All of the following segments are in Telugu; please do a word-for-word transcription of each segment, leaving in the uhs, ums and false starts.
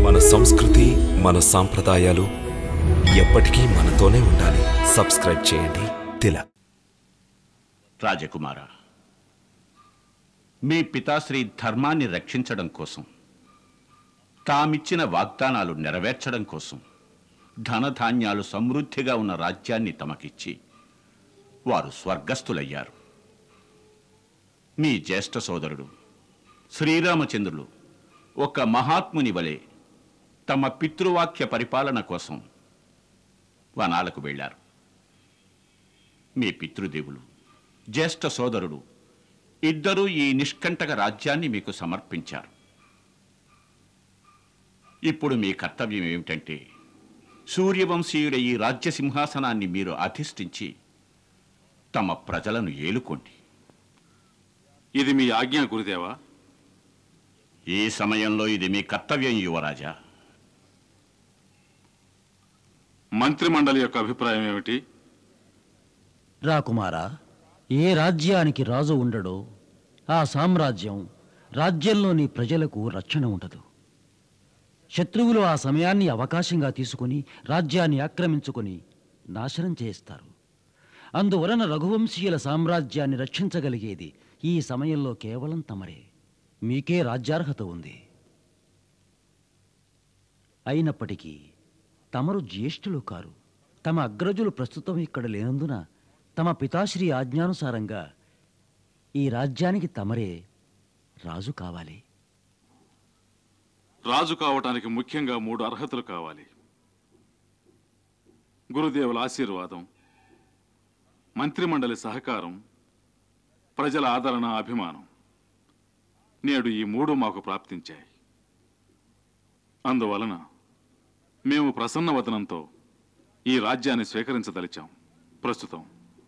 మన సంస్కృతి, మన సాంప్రదాయాలు ఎప్పటికీ మనతోనే ఉండాలి. సబ్స్క్రైబ్ చేయండి తిలక్. రాజకుమార, మీ పితాశ్రీ ధర్మాన్ని రక్షించడం కోసం, తామిచ్చిన వాగ్దానాలు నెరవేర్చడం కోసం ధనధాన్యాలు సమృద్ధిగా ఉన్న రాజ్యాన్ని తమకిచ్చి వారు స్వర్గస్థులయ్యారు. మీ జ్యేష్ఠ సోదరుడు శ్రీరామచంద్రులు ఒక మహాత్ముని వలె తమ పితృవాక్య పరిపాలన కోసం వనాలకు వెళ్ళారు. మీ పితృదేవులు జ్యేష్ఠ సోదరుడు ఇద్దరూ ఈ నిష్కంటక రాజ్యాన్ని మీకు సమర్పించారు. ఇప్పుడు మీ కర్తవ్యం ఏమిటంటే, సూర్యవంశీయుల ఈ రాజ్య సింహాసనాన్ని మీరు అధిష్ఠించి తమ ప్రజలను ఏలుకోండి. ఇది మీ ఆజ్ఞ గురుదేవా. ఈ సమయంలో ఇది మీ కర్తవ్యం యువరాజా. మంత్రిమండలి యొక్క అభిప్రాయం ఏమిటి? రాకుమారా, ఏ రాజ్యానికి రాజు ఉండడో ఆ సామ్రాజ్యం, రాజ్యంలోని ప్రజలకు రక్షణ ఉండదు. శత్రువులు ఆ సమయాన్ని అవకాశంగా తీసుకుని రాజ్యాన్ని ఆక్రమించుకొని నాశనం చేస్తారు. అందువలన రఘువంశీయుల సామ్రాజ్యాన్ని రక్షించగలిగేది ఈ సమయంలో కేవలం తమరే. మీకే రాజ్యార్హత ఉంది. అయినప్పటికీ తమరు జ్యేష్ఠులు కారు. తమ అగ్రజులు ప్రస్తుతం ఇక్కడ లేనందున తమ పితాశ్రీ ఆజ్ఞానుసారంగా ఈ రాజ్యానికి తమరే రాజు కావాలి. రాజు కావటానికి ముఖ్యంగా మూడు అర్హతలు కావాలి. గురుదేవుల ఆశీర్వాదం, మంత్రిమండలి సహకారం, ప్రజల ఆదరణ, అభిమానం. నేడు ఈ మూడు మాకు ప్రాప్తించాయి. అందువలన మేము ప్రసన్నవదనంతో ఈ రాజ్యాన్ని స్వీకరించదలిచాం. ప్రస్తుతం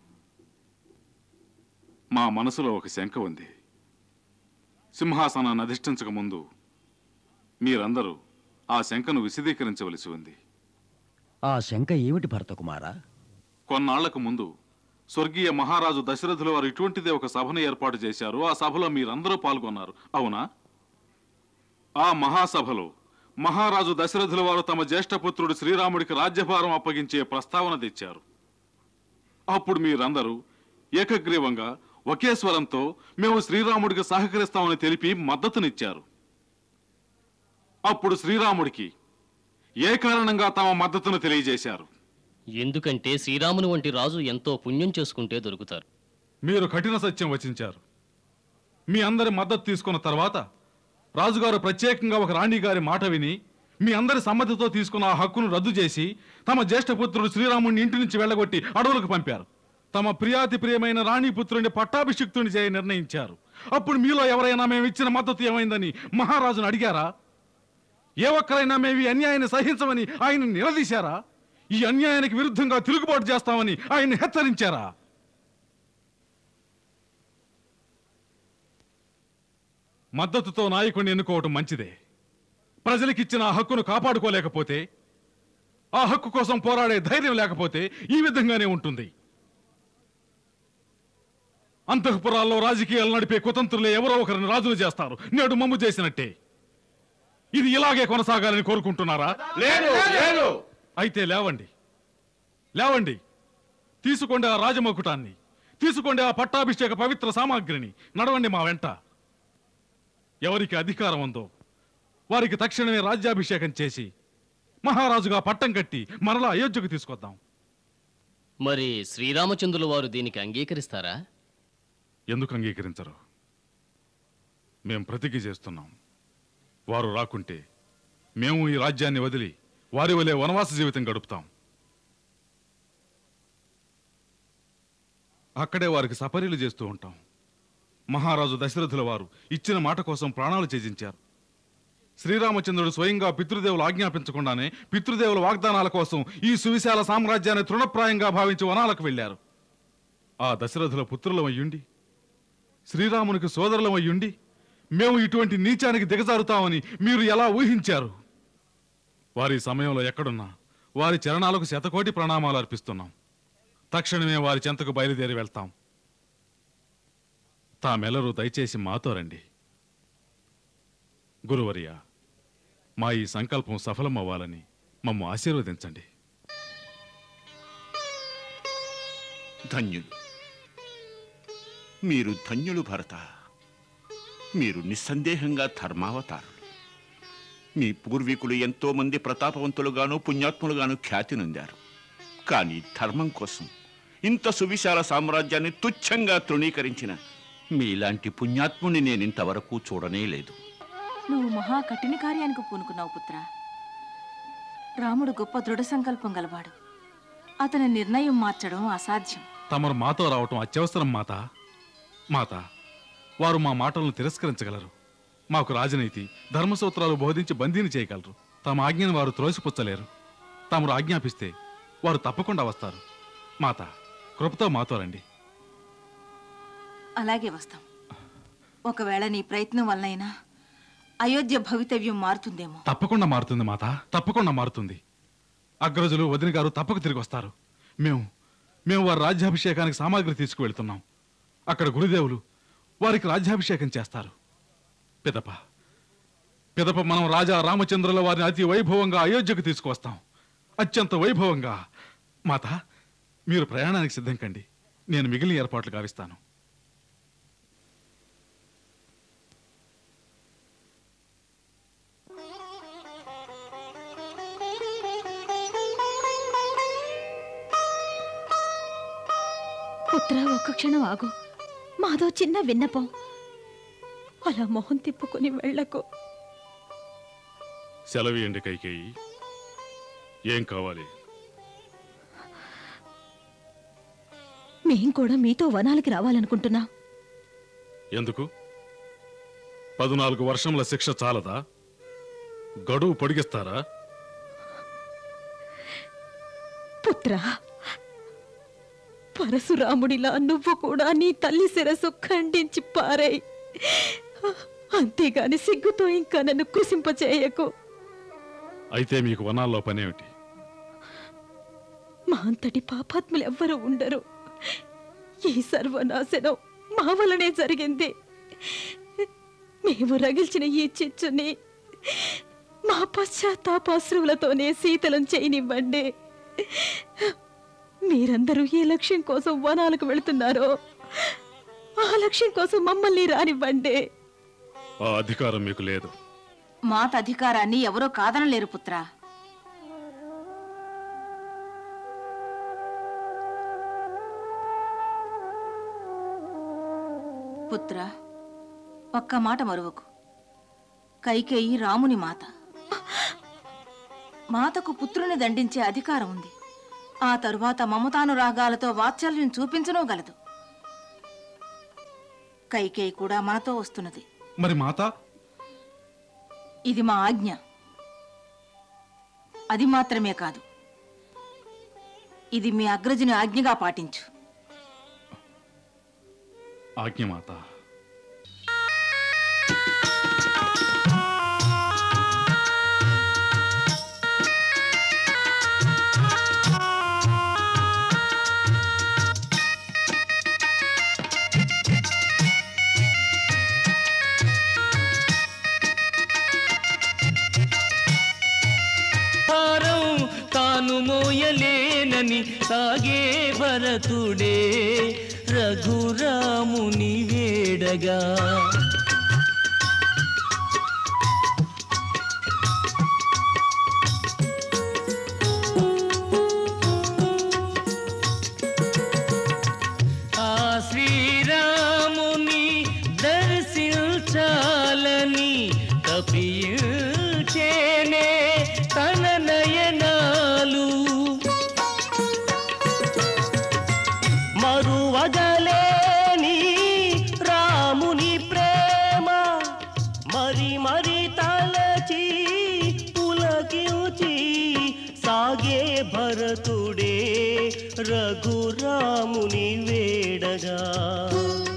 మా మనసులో ఒక శంక ఉంది. సింహాసనాన్ని అధిష్ఠించక ముందు మీరందరూ ఆ శంకను విశదీకరించవలసి ఉంది. ఆ శంక ఏమిటి భరతకుమారా? కొన్నాళ్లకు ముందు స్వర్గీయ మహారాజు దశరథుల వారు ఇటువంటిదే ఒక సభను ఏర్పాటు చేశారు. ఆ సభలో మీరందరూ పాల్గొన్నారు, అవునా? ఆ మహాసభలో మహారాజు దశరథుల వారు తమ జ్యేష్ఠపుత్రుడు శ్రీరాముడికి రాజ్యభారం అప్పగించే ప్రస్తావన తెచ్చారు. అప్పుడు మీరందరూ ఏకగ్రీవంగా ఒకే స్వరంతో మేము శ్రీరాముడికి సహకరిస్తామని తెలిపి మద్దతునిచ్చారు. అప్పుడు శ్రీరాముడికి ఏ కారణంగా తమ మద్దతును తెలియజేశారు? ఎందుకంటే శ్రీరాముని వంటి రాజు ఎంతో పుణ్యం చేసుకుంటే దొరుకుతారు. మీరు కఠిన సత్యం వచించారు. మీ అందరి మద్దతు తీసుకున్న తర్వాత రాజుగారు ప్రత్యేకంగా ఒక రాణి గారి మాట విని మీ అందరి సమ్మతితో తీసుకున్న ఆ హక్కును రద్దు చేసి తమ జ్యేష్ఠపుత్రుడు శ్రీరాముడిని ఇంటి నుంచి వెళ్ళగొట్టి అడవులకు పంపారు. తమ ప్రియాతి ప్రియమైన రాణిపుత్రుడిని పట్టాభిషిక్తుని చేయ నిర్ణయించారు. అప్పుడు మీలో ఎవరైనా మేము ఇచ్చిన మద్దతు ఏమైందని మహారాజును అడిగారా? ఏ ఒక్కరైనా మేము ఈ అన్యాయాన్ని సహించమని ఆయన నిలదీశారా? ఈ అన్యాయానికి విరుద్ధంగా తిరుగుబాటు చేస్తామని ఆయన హెచ్చరించారా? మద్దతుతో నాయకుడిని ఎన్నుకోవటం మంచిదే. ప్రజలకిచ్చిన ఆ హక్కును కాపాడుకోలేకపోతే, ఆ హక్కు కోసం పోరాడే ధైర్యం లేకపోతే ఈ విధంగానే ఉంటుంది. అంతఃపురాల్లో రాజకీయాలు నడిపే కుతంత్రులే ఎవరో ఒకరిని రాజులు చేస్తారు. నేడు మమ్ము చేసినట్టే. ఇది ఇలాగే కొనసాగాలని కోరుకుంటున్నారా? లేదు. అయితే లేవండి, లేవండి. తీసుకోండి ఆ రాజమకుటాన్ని, తీసుకోండి ఆ పట్టాభిషేక పవిత్ర సామాగ్రిని, నడవండి మా వెంట. ఎవరికి అధికారం ఉందో వారికి తక్షణమే రాజ్యాభిషేకం చేసి మహారాజుగా పట్టం కట్టి మరలా అయోధ్యకు తీసుకొద్దాం. మరి శ్రీరామచంద్రుల వారు దీనికి అంగీకరిస్తారా? ఎందుకు అంగీకరించరు? మేం ప్రతిజ్ఞ చేస్తున్నాం. వారు రాకుంటే మేము ఈ రాజ్యాన్ని వదిలి వారి వలె వనవాస జీవితం గడుపుతాం. అక్కడే వారికి సపర్యలు చేస్తూ ఉంటాం. మహారాజు దశరథుల వారు ఇచ్చిన మాట కోసం ప్రాణాలు త్యజించారు. శ్రీరామచంద్రుడు స్వయంగా పితృదేవులు ఆజ్ఞాపించకుండానే పితృదేవుల వాగ్దానాల కోసం ఈ సువిశాల సామ్రాజ్యాన్ని తృణప్రాయంగా భావించి వనాలకు వెళ్లారు. ఆ దశరథుల పుత్రులమయ్యుండి, శ్రీరామునికి సోదరులమయ్యుండి మేము ఇటువంటి నీచానికి దిగజారుతామని మీరు ఎలా ఊహించారు? వారి సమయంలో ఎక్కడున్నా వారి చరణాలకు శతకోటి ప్రణామాలు అర్పిస్తున్నాం. తక్షణమే వారి చెంతకు బయలుదేరి వెళ్తాం. తామెల్లరూ దయచేసి మాతో రండి. గురువర్య, మా ఈ సంకల్పం సఫలం అవ్వాలని మమ్ము ఆశీర్వదించండి. ధన్యులు, మీరు ధన్యులు భరత. మీరు నిస్సందేహంగా ధర్మావతారులు. మీ పూర్వీకులు ఎంతో మంది ప్రతాపవంతులుగాను పుణ్యాత్ములుగాను ఖ్యాతి నొందారు. కానీ ధర్మం కోసం ఇంత సువిశాల సామ్రాజ్యాన్ని తుచ్చంగా తృణీకరించిన మీలాంటి పుణ్యాత్ముని నేనింతవరకు చూడనే లేదు. నువ్వు మహా కఠిన కార్యానికి పూనుకున్నావు పుత్ర. రాముడు గొప్ప దృఢ సంకల్పం గలవాడు. అతని నిర్ణయం మార్చడం అసాధ్యం. తమరు మాతో రావటం అత్యవసరం మాత. మాత, వారు మా మాటలను తిరస్కరించగలరు. మాకు రాజనీతి ధర్మసూత్రాలు బోధించి బందీని చేయగలరు. తమ ఆజ్ఞను వారు త్రోసిపుచ్చలేరు. తమరు ఆజ్ఞాపిస్తే వారు తప్పకుండా వస్తారు. మాత, కృపతో మాతో రండి. అలాగే వస్తాం. ఒకవేళ నీ ప్రయత్నం వల్లైనా అయోధ్య భవితవ్యం మారుతుందేమో. తప్పకుండా మారుతుంది మాత, తప్పకుండా మారుతుంది. అగ్రజులు వదిన గారు తప్పక తిరిగి వస్తారు. మేము మేము వారి రాజ్యాభిషేకానికి సామాగ్రి తీసుకువెళ్తున్నాం. అక్కడ గురుదేవులు వారికి రాజ్యాభిషేకం చేస్తారు. పిదప పిదప మనం రాజా రామచంద్రుల వారిని అతి వైభవంగా అయోధ్యకు తీసుకువస్తాం. అత్యంత వైభవంగా. మాత, మీరు ప్రయాణానికి సిద్ధం కండి. నేను మిగిలిన ఏర్పాట్లు గావిస్తాను. పుత్ర, ఒక్క క్షణం ఆగు. మాదో చిన్న విన్నపం. అలా మొహం తిప్పుకొని వెళ్ళకు. సెలవియండి కైకేయి. ఏం కావాలి? మేం కూడా మీతో వనాలకి రావాలనుకుంటున్నాం. ఎందుకు? పదునాలుగు వర్షముల శిక్ష చాలదా? గడువు పొడిగిస్తారా? పుత్ర, పరశురాముడిలా నువ్వు కూడా నీ తల్లి శిరస్సు ఖండించి పారాయి. అంతేగాని సిగ్గుతో ఇంకా నన్ను కుసింపచేయకు. అయితే మీకు వనాల్లో పనేమిటి? మా అంతటి పాపాత్ములు ఎవ్వరూ ఉండరు. ఈ సర్వనాశనం మా వలనే జరిగింది. మేము రగిల్చిన ఈ చిచ్చుని మా పశ్చాత్తాపాశ్రువులతోనే శీతలం చేయనివ్వండి. మీరందరూ ఏ లక్ష్యం కోసం వనాలకు వెళుతున్నారో ఆ లక్ష్యం కోసం మమ్మల్ని రానివ్వండి. ఆ అధికారం మీకు లేదు. మాత అధికారాన్ని ఎవరో కాదనలేరు పుత్ర. పుత్ర, ఒక్క మాట మరువకు. కైకేయి రాముని మాత. మాతకు పుత్రుని దండించే అధికారం ఉంది. ఆ తరువాత మమతానురాగాలతో వాత్సల్యం చూపించనూ గలదు. కైకేయి కూడా మనతో వస్తున్నది. మరి మాత? ఇది మా ఆజ్ఞ. అది మాత్రమే కాదు, ఇది మీ అగ్రజుని ఆజ్ఞగా పాటించు. ఆజ్ఞ మాత. తాను మోయలేనని సాగే భరతుడే రఘురాముని వేడగా. ఆ శ్రీరాముని దర్శించాలని తపించేనే తన నయనాలు. మరువగలేని రాముని ప్రేమ మరి మరి తలచి పులకించి సాగే భరతుడే రఘురాముని వేడగా.